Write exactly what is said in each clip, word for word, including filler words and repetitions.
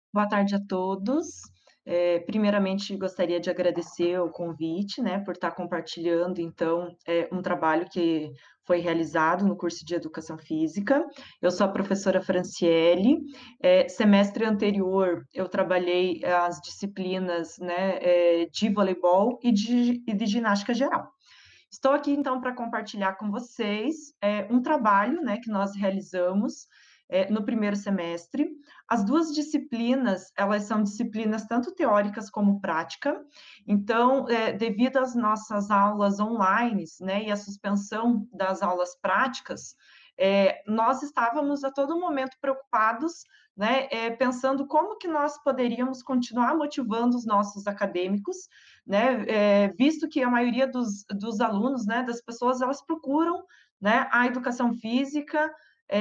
Boa tarde a todos. Eh, primeiramente, gostaria de agradecer o convite, né, por estar compartilhando, então, eh, um trabalho que foi realizado no curso de Educação Física. Eu sou a professora Franciele. Eh, semestre anterior, eu trabalhei as disciplinas, né, eh, de voleibol e de e de ginástica geral. Estou aqui, então, para compartilhar com vocês, eh, um trabalho, né, que nós realizamos, eh, no primeiro semestre. As duas disciplinas, elas são disciplinas tanto teóricas como prática. Então, eh, devido às nossas aulas online, né, e a suspensão das aulas práticas, eh, nós estávamos a todo momento preocupados, né, eh, pensando como que nós poderíamos continuar motivando os nossos acadêmicos, né, eh, visto que a maioria dos dos alunos, né, das pessoas, elas procuram, né, a educação física,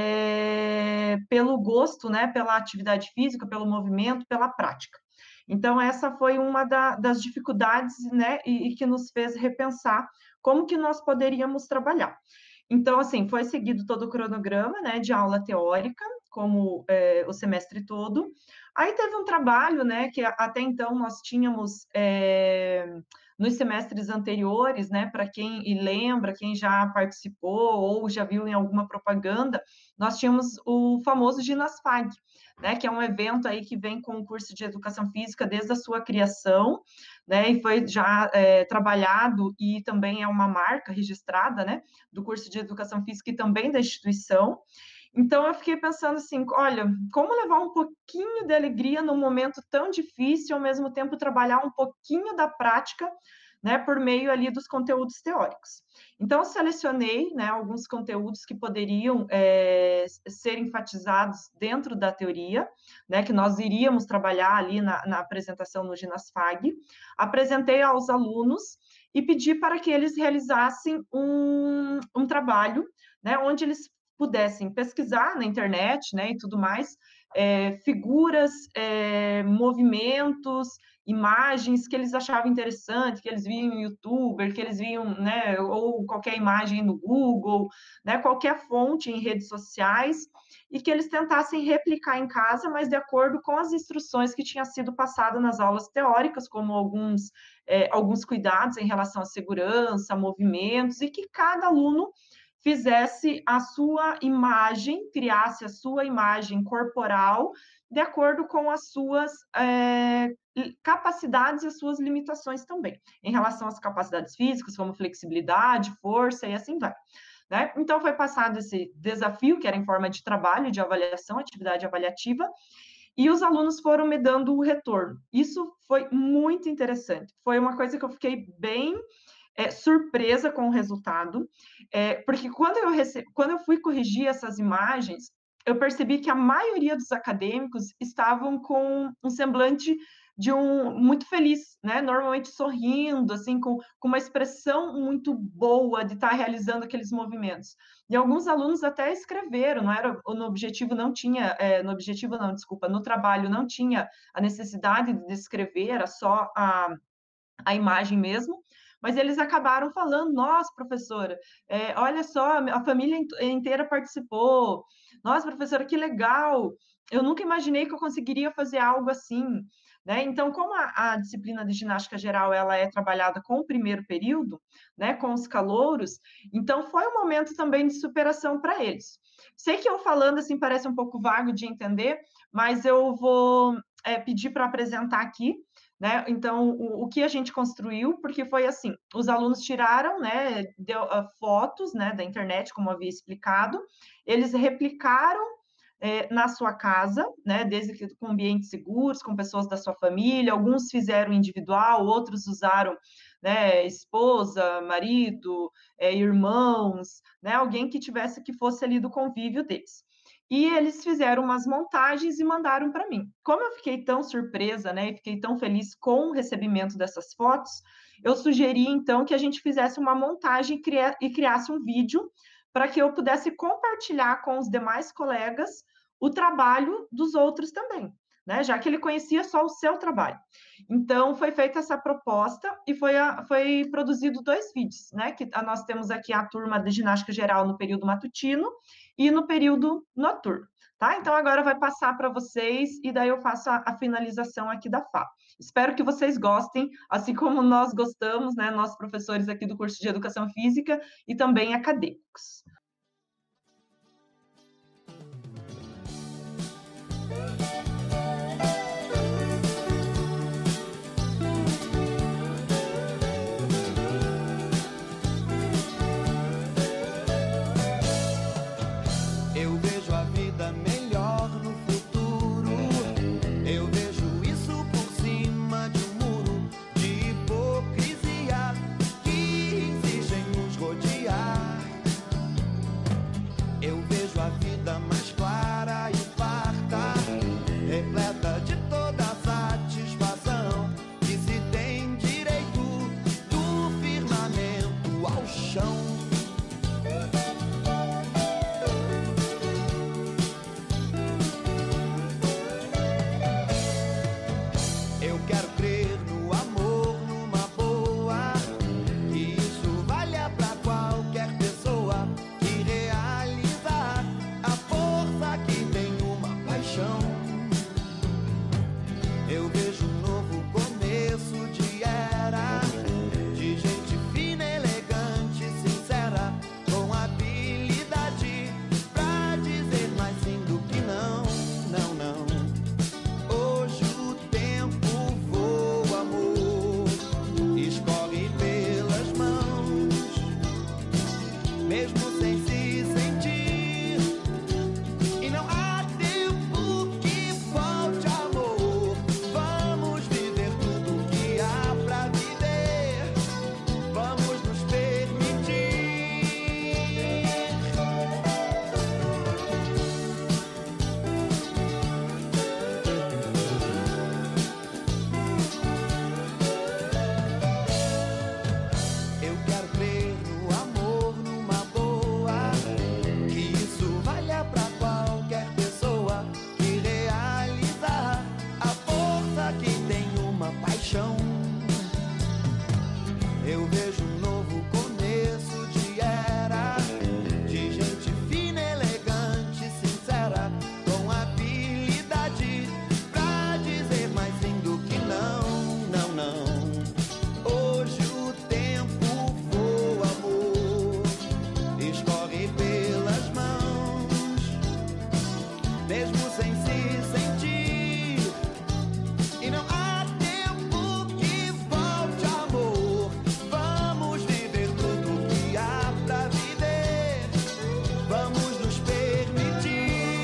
eh, pelo gosto, né, pela atividade física, pelo movimento, pela prática. Então essa foi uma da das dificuldades, né, e e que nos fez repensar como que nós poderíamos trabalhar. Então, assim, foi seguido todo o cronograma, né, de aula teórica, como, eh, o semestre todo. Aí teve um trabalho, né, que a até então nós tínhamos, eh, nos semestres anteriores, né, para quem e lembra, quem já participou ou já viu em alguma propaganda, nós tínhamos o famoso Ginasfag, né, que é um evento aí que vem com o curso de educação física desde a sua criação, né, e foi já, eh, trabalhado e também é uma marca registrada, né, do curso de educação física e também da instituição. Então eu fiquei pensando assim: "Olha, como levar um pouquinho de alegria num momento tão difícil, ao mesmo tempo trabalhar um pouquinho da prática, né, por meio ali dos conteúdos teóricos". Então eu selecionei, né, alguns conteúdos que poderiam, eh, ser enfatizados dentro da teoria, né, que nós iríamos trabalhar ali na na apresentação no Ginasfag. Apresentei aos alunos e pedi para que eles realizassem um um trabalho, né, onde eles pudessem pesquisar na internet, né, e tudo mais, eh, figuras, eh, movimentos, imagens que eles achavam interessante, que eles viam em youtuber, que eles viam, né, ou qualquer imagem no Google, né, qualquer fonte em redes sociais, e que eles tentassem replicar em casa, mas de acordo com as instruções que tinha sido passada nas aulas teóricas, como alguns, eh, alguns cuidados em relação à segurança, movimentos, e que cada aluno fizesse a sua imagem, criasse a sua imagem corporal de acordo com as suas, eh, capacidades e as suas limitações também, em relação às capacidades físicas, como flexibilidade, força e assim vai, né. Então foi passado esse desafio, que era em forma de trabalho, de avaliação, atividade avaliativa, e os alunos foram me dando o retorno. Isso foi muito interessante, foi uma coisa que eu fiquei bem é, surpresa com o resultado, é, porque quando eu, rece... quando eu fui corrigir essas imagens, eu percebi que a maioria dos acadêmicos estavam com um semblante de um muito feliz, né? Normalmente sorrindo, assim, com, com uma expressão muito boa de estar realizando aqueles movimentos. E alguns alunos até escreveram, não era no objetivo não tinha, é, no objetivo não, desculpa, no trabalho não tinha a necessidade de descrever, era só a a imagem mesmo, mas eles acabaram falando: "Nossa, professora, eh, olha só, a família inteira participou. Nossa, professora, que legal. Eu nunca imaginei que eu conseguiria fazer algo assim", né. Então, como a a disciplina de ginástica geral, ela é trabalhada com o primeiro período, né, com os calouros, então foi um momento também de superação para eles. Sei que eu falando, assim, parece um pouco vago de entender, mas eu vou, eh, pedir para apresentar aqui, né? Então, o, o que a gente construiu, porque foi assim, os alunos tiraram, né, deu, uh, fotos, né, da internet, como eu havia explicado, eles replicaram é, na sua casa, né, desde que com ambientes seguros, com pessoas da sua família, alguns fizeram individual, outros usaram, né, esposa, marido, é, irmãos, né, alguém que tivesse que fosse ali do convívio deles. E eles fizeram umas montagens e mandaram para mim. Como eu fiquei tão surpresa, né, e fiquei tão feliz com o recebimento dessas fotos, eu sugeri então que a gente fizesse uma montagem e, cria, e criasse um vídeo para que eu pudesse compartilhar com os demais colegas o trabalho dos outros também, né? Já que ele conhecia só o seu trabalho. Então, foi feita essa proposta e foi, a, foi produzido dois vídeos, né? Que nós temos aqui a turma de ginástica geral no período matutino e no período noturno. Tá? Então, agora vai passar para vocês e daí eu faço a, a finalização aqui da fala. Espero que vocês gostem, assim como nós gostamos, né? Nós, professores aqui do curso de Educação Física e também acadêmicos. Eu vejo a vida melhor no futuro. Eu vejo isso por cima de um muro de hipocrisia que exigem nos rodear. Eu vejo a vida mais clara e farta, repleta de toda satisfação, que se tem direito do firmamento ao chão. Eu quero crer no amor, numa boa, que isso valha pra qualquer pessoa, que realizar a força que tem uma paixão. Eu vejo um novo começo de era, de gente fina, elegante, sincera, com habilidade pra dizer mais sim do que não, não, não. Hoje o tempo voa, amor, escorre pelas mãos, mesmo sem se sentir, e não há tempo que falte, amor. Vamos viver tudo que há pra viver, vamos nos permitir. Eu quero crer no amor, numa boa, que isso valha pra qualquer pessoa, que realizar a força que tem uma paixão. Eu vejo um novo começo de era, de gente fina, elegante, sincera, com habilidade pra dizer mais sim do que não, não, não. Hoje o tempo voa, amor, escorre pelas mãos, mesmo sem se sentir, e não há tempo que falte, amor. Vamos viver tudo que há pra viver, vamos nos permitir.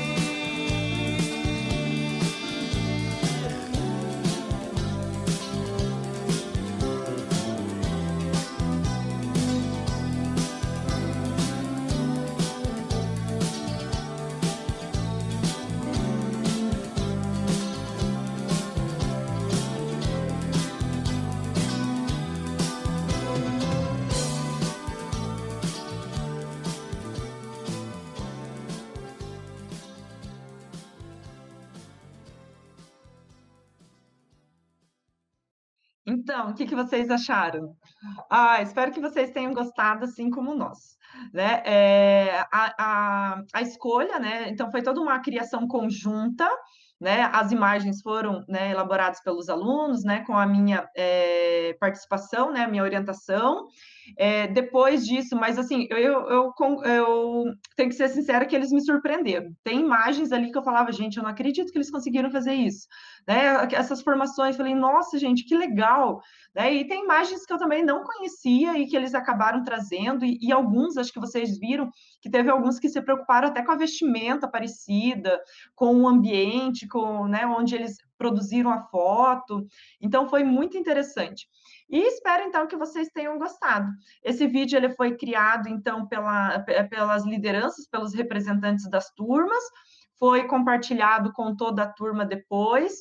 Então, o que que vocês acharam? Ah, espero que vocês tenham gostado, assim como nós, né? É, a, a, a escolha, né? Então, foi toda uma criação conjunta, né? As imagens foram, né, elaboradas pelos alunos, né? Com a minha é, participação, né? Minha orientação. É, depois disso, mas assim, eu, eu, eu, eu tenho que ser sincera que eles me surpreenderam. Tem imagens ali que eu falava, gente, eu não acredito que eles conseguiram fazer isso, né? Essas formações, falei, nossa, gente, que legal, né? E tem imagens que eu também não conhecia e que eles acabaram trazendo, e, e alguns, acho que vocês viram, que teve alguns que se preocuparam até com a vestimenta parecida, com o ambiente, com, né, onde eles produziram a foto. Então, foi muito interessante. E espero, então, que vocês tenham gostado. Esse vídeo ele foi criado, então, pela, pelas lideranças, pelos representantes das turmas, foi compartilhado com toda a turma depois,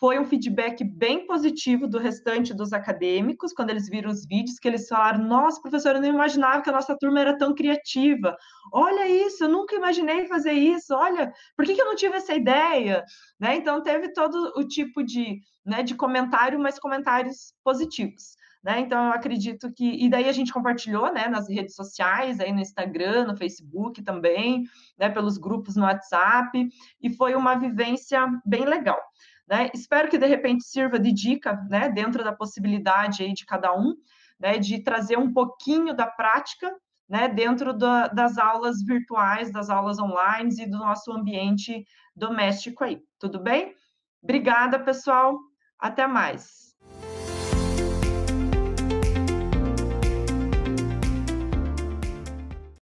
foi um feedback bem positivo do restante dos acadêmicos, quando eles viram os vídeos, que eles falaram, nossa, professora, eu não imaginava que a nossa turma era tão criativa, olha isso, eu nunca imaginei fazer isso, olha, por que que eu não tive essa ideia? Né? Então, teve todo o tipo de, né, de comentário, mas comentários positivos. Né? Então, eu acredito que... E daí a gente compartilhou, né, nas redes sociais, aí no Instagram, no Facebook também, né, pelos grupos no WhatsApp, e foi uma vivência bem legal. Né? Espero que, de repente, sirva de dica, né, dentro da possibilidade aí de cada um, né, de trazer um pouquinho da prática, né, dentro da, das aulas virtuais, das aulas online e do nosso ambiente doméstico aí. Tudo bem? Obrigada, pessoal. Até mais.